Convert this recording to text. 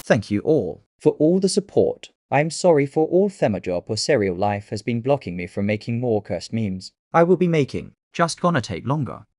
Thank you all for all the support. I am sorry for all Themajob or Serial Life has been blocking me from making more cursed memes. I will be making, just gonna take longer.